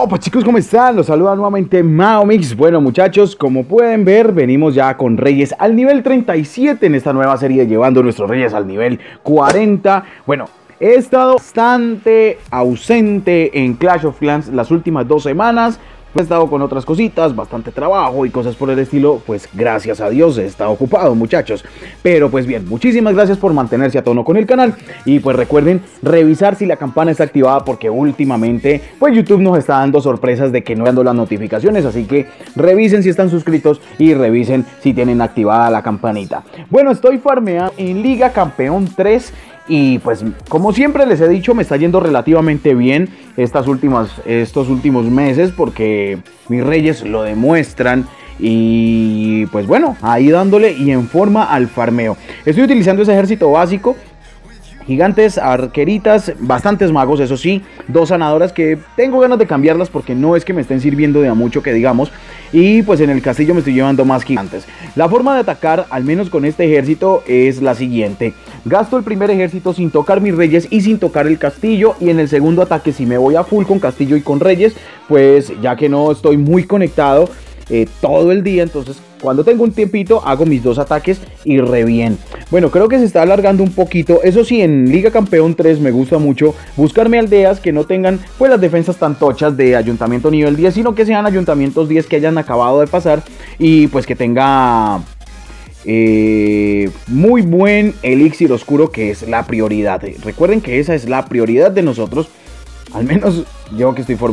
Oh, pues chicos, ¿cómo están? Los saluda nuevamente Maomix. Bueno, muchachos, como pueden ver, venimos ya con Reyes al nivel 37 en esta nueva serie, llevando nuestros Reyes al nivel 40. Bueno, he estado bastante ausente en Clash of Clans las últimas 2 semanas. He estado con otras cositas, bastante trabajo y cosas por el estilo. Pues gracias a Dios he estado ocupado, muchachos. Pero pues bien, muchísimas gracias por mantenerse a tono con el canal. Y pues recuerden revisar si la campana está activada, porque últimamente pues YouTube nos está dando sorpresas de que no dando las notificaciones. Así que revisen si están suscritos y revisen si tienen activada la campanita. Bueno, estoy farmeando en Liga Campeón 3. Y pues como siempre les he dicho, me está yendo relativamente bien estos últimos meses, porque mis Reyes lo demuestran. Y pues bueno, ahí dándole y en forma al farmeo. Estoy utilizando ese ejército básico: gigantes, arqueritas, bastantes magos, eso sí, 2 sanadoras que tengo ganas de cambiarlas porque no es que me estén sirviendo de a mucho que digamos. Y pues en el castillo me estoy llevando más gigantes. La forma de atacar, al menos con este ejército, es la siguiente: gasto el primer ejército sin tocar mis Reyes y sin tocar el castillo, y en el segundo ataque si me voy a full con castillo y con Reyes, pues ya que no estoy muy conectado todo el día, entonces cuando tengo un tiempito hago mis 2 ataques y re bien. Bueno, creo que se está alargando un poquito. Eso sí, en Liga Campeón 3 me gusta mucho buscarme aldeas que no tengan pues las defensas tan tochas de ayuntamiento nivel 10, sino que sean ayuntamientos 10 que hayan acabado de pasar y pues que tenga muy buen elixir oscuro, que es la prioridad. Recuerden que esa es la prioridad de nosotros. Al menos yo que estoy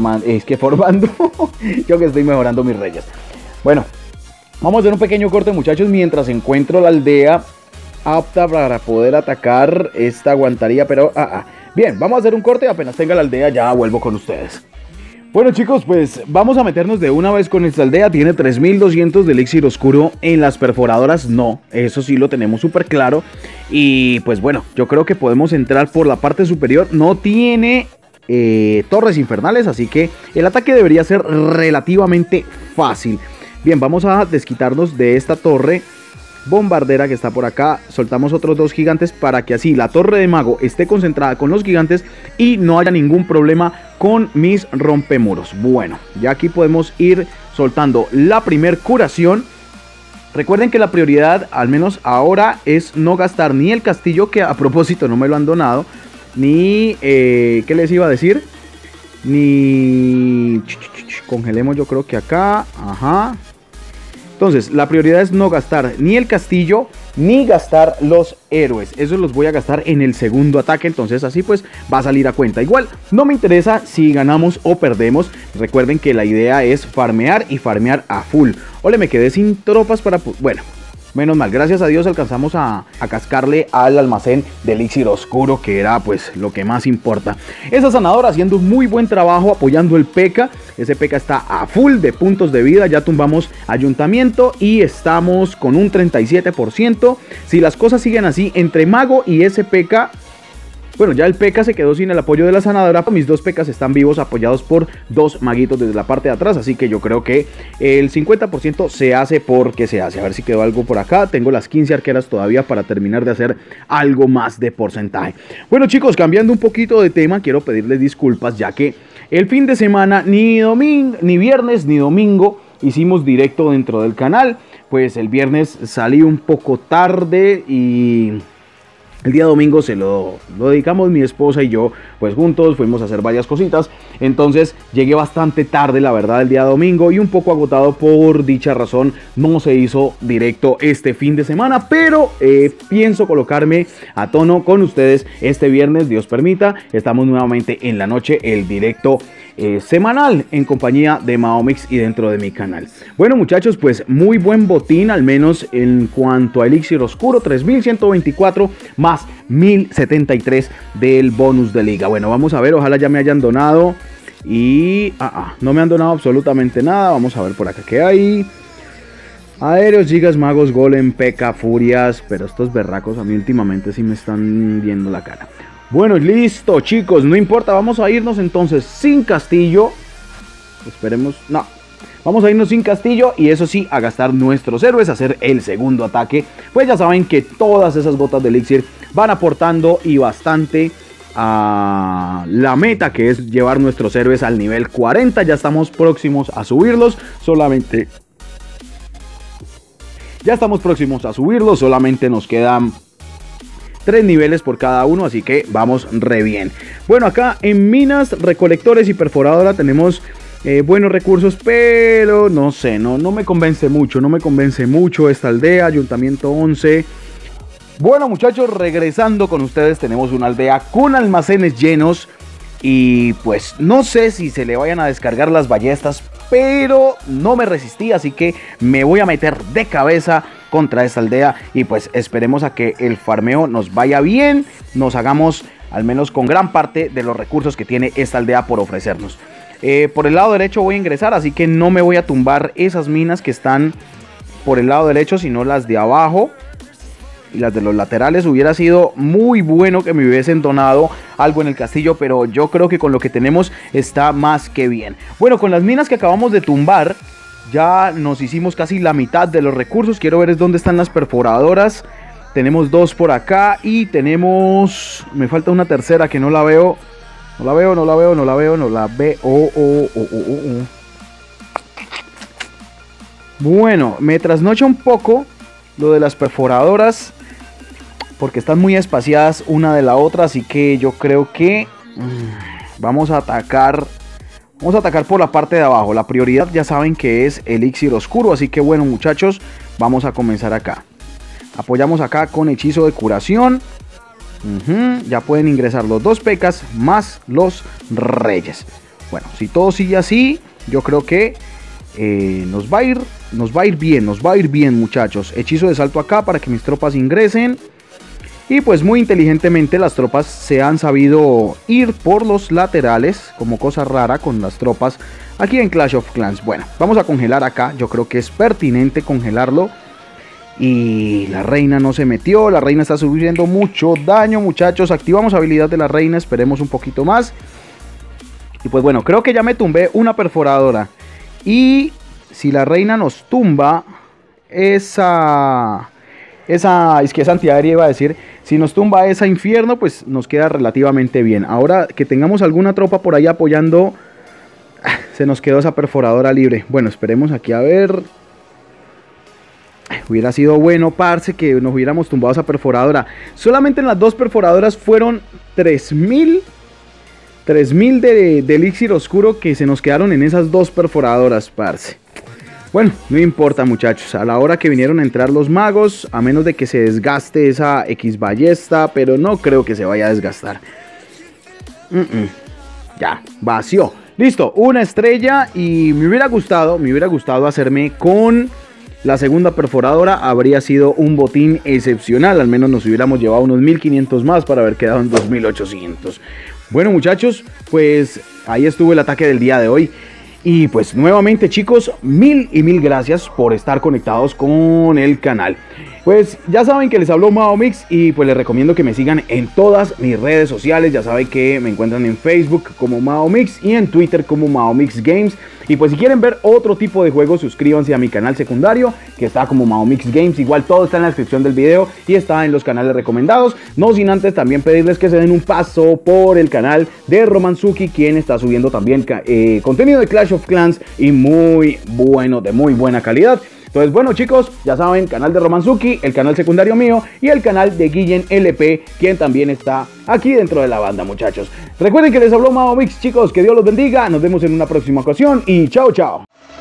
yo que estoy mejorando mis Reyes. Bueno, vamos a hacer un pequeño corte, muchachos, mientras encuentro la aldea apta para poder atacar. Esta aguantaría, pero bien, vamos a hacer un corte, apenas tenga la aldea ya vuelvo con ustedes. Bueno, chicos, pues vamos a meternos de una vez con esta aldea. Tiene 3200 de elixir oscuro. En las perforadoras no, eso sí lo tenemos súper claro. Y pues bueno, yo creo que podemos entrar por la parte superior. No tiene torres infernales, así que el ataque debería ser relativamente fácil. Bien, vamos a desquitarnos de esta torre bombardera que está por acá. Soltamos otros 2 gigantes para que así la torre de mago esté concentrada con los gigantes y no haya ningún problema con mis rompemuros. Bueno, ya aquí podemos ir soltando la primer curación. Recuerden que la prioridad, al menos ahora, es no gastar ni el castillo, que a propósito no me lo han donado, ni ¿qué les iba a decir? Ni congelemos, yo creo que acá. Ajá. Entonces la prioridad es no gastar ni el castillo ni gastar los héroes. Esos los voy a gastar en el segundo ataque. Entonces así pues va a salir a cuenta. Igual no me interesa si ganamos o perdemos. Recuerden que la idea es farmear y farmear a full. Ole, me quedé sin tropas para... Bueno, menos mal, gracias a Dios alcanzamos a cascarle al almacén de elixir oscuro, que era pues lo que más importa. Esa sanadora haciendo un muy buen trabajo apoyando el P.E.K.K.A. Ese P.E.K.K.A. está a full de puntos de vida. Ya tumbamos ayuntamiento y estamos con un 37%. Si las cosas siguen así, entre mago y ese P.E.K.K.A., bueno, ya el P.E.K.K.A. se quedó sin el apoyo de la sanadora. Mis 2 P.E.K.K.A.s están vivos, apoyados por 2 maguitos desde la parte de atrás. Así que yo creo que el 50% se hace porque se hace. A ver si quedó algo por acá. Tengo las 15 arqueras todavía para terminar de hacer algo más de porcentaje. Bueno, chicos, cambiando un poquito de tema, quiero pedirles disculpas, ya que el fin de semana ni viernes ni domingo hicimos directo dentro del canal. Pues el viernes salí un poco tarde y el día domingo se lo dedicamos mi esposa y yo, pues juntos fuimos a hacer varias cositas. Entonces llegué bastante tarde, la verdad, el día domingo, y un poco agotado. Por dicha razón no se hizo directo este fin de semana, pero pienso colocarme a tono con ustedes este viernes, Dios permita. Estamos nuevamente en la noche, el directo semanal en compañía de Maomix y dentro de mi canal. Bueno, muchachos, pues muy buen botín, al menos en cuanto a elixir oscuro: 3124 más 1073 del bonus de liga. Bueno, vamos a ver, ojalá ya me hayan donado. Y no me han donado absolutamente nada. Vamos a ver por acá qué hay. Aéreos, gigas, magos, golem, P.E.K.K.A., furias. Pero estos berracos a mí últimamente sí me están viendo la cara. Bueno, listo, chicos, no importa, vamos a irnos entonces sin castillo. Esperemos, no, vamos a irnos sin castillo y eso sí, a gastar nuestros héroes, a hacer el segundo ataque. Pues ya saben que todas esas gotas de elixir van aportando y bastante a la meta, que es llevar nuestros héroes al nivel 40. Ya estamos próximos a subirlos, solamente nos quedan 3 niveles por cada uno, así que vamos re bien. Bueno, acá en minas, recolectores y perforadora tenemos buenos recursos, pero no sé, no me convence mucho esta aldea. Ayuntamiento 11. Bueno, muchachos, regresando con ustedes, tenemos una aldea con almacenes llenos y pues no sé si se le vayan a descargar las ballestas, pero no me resistí, así que me voy a meter de cabeza contra esta aldea y pues esperemos a que el farmeo nos vaya bien, nos hagamos al menos con gran parte de los recursos que tiene esta aldea por ofrecernos. Por el lado derecho voy a ingresar, así que no me voy a tumbar esas minas que están por el lado derecho, sino las de abajo. Y las de los laterales. Hubiera sido muy bueno que me hubiesen donado algo en el castillo, pero yo creo que con lo que tenemos está más que bien. Bueno, con las minas que acabamos de tumbar ya nos hicimos casi la mitad de los recursos. Quiero ver es dónde están las perforadoras. Tenemos 2 por acá y tenemos... me falta una tercera que no la veo. No la veo. Bueno, me trasnocha un poco lo de las perforadoras, porque están muy espaciadas una de la otra, así que yo creo que vamos a atacar por la parte de abajo. La prioridad ya saben que es elixir oscuro, así que bueno, muchachos, vamos a comenzar acá. Apoyamos acá con hechizo de curación. Ya pueden ingresar los 2 pecas más los reyes. Bueno, si todo sigue así, yo creo que nos va a ir bien, muchachos. Hechizo de salto acá para que mis tropas ingresen. Y pues muy inteligentemente las tropas se han sabido ir por los laterales, como cosa rara con las tropas aquí en Clash of Clans. Bueno, vamos a congelar acá, yo creo que es pertinente congelarlo. Y la reina no se metió, la reina está sufriendo mucho daño, muchachos. Activamos habilidad de la reina, esperemos un poquito más. Y pues bueno, creo que ya me tumbé una perforadora. Y si la reina nos tumba esa es que es antiaérea, iba a decir. Si nos tumba esa infierno, pues nos queda relativamente bien. Ahora que tengamos alguna tropa por ahí apoyando, se nos quedó esa perforadora libre. Bueno, esperemos aquí a ver. Hubiera sido bueno, parce, que nos hubiéramos tumbado esa perforadora. Solamente en las 2 perforadoras fueron 3000 de elixir oscuro que se nos quedaron en esas 2 perforadoras, parce. Bueno, no importa, muchachos. A la hora que vinieron a entrar los magos, a menos de que se desgaste esa X ballesta, pero no creo que se vaya a desgastar. Ya, vació. Listo, una estrella y me hubiera gustado hacerme con la segunda perforadora. Habría sido un botín excepcional. Al menos nos hubiéramos llevado unos 1500 más para haber quedado en 2800. Bueno, muchachos, pues ahí estuvo el ataque del día de hoy. Y pues nuevamente, chicos, mil gracias por estar conectados con el canal. Pues ya saben que les habló MaoMix y pues les recomiendo que me sigan en todas mis redes sociales. Ya saben que me encuentran en Facebook como MaoMix y en Twitter como MaoMix Games. Y pues si quieren ver otro tipo de juegos, suscríbanse a mi canal secundario que está como MaoMix Games. Igual todo está en la descripción del video y está en los canales recomendados. No sin antes también pedirles que se den un paso por el canal de Romanzuki, quien está subiendo también contenido de Clash of Clans y muy bueno, de muy buena calidad. Entonces, bueno, chicos, ya saben, canal de Romanzuki, el canal secundario mío y el canal de Guillen LP, quien también está aquí dentro de la banda, muchachos. Recuerden que les habló MaoMix, chicos, que Dios los bendiga, nos vemos en una próxima ocasión y chao, chao.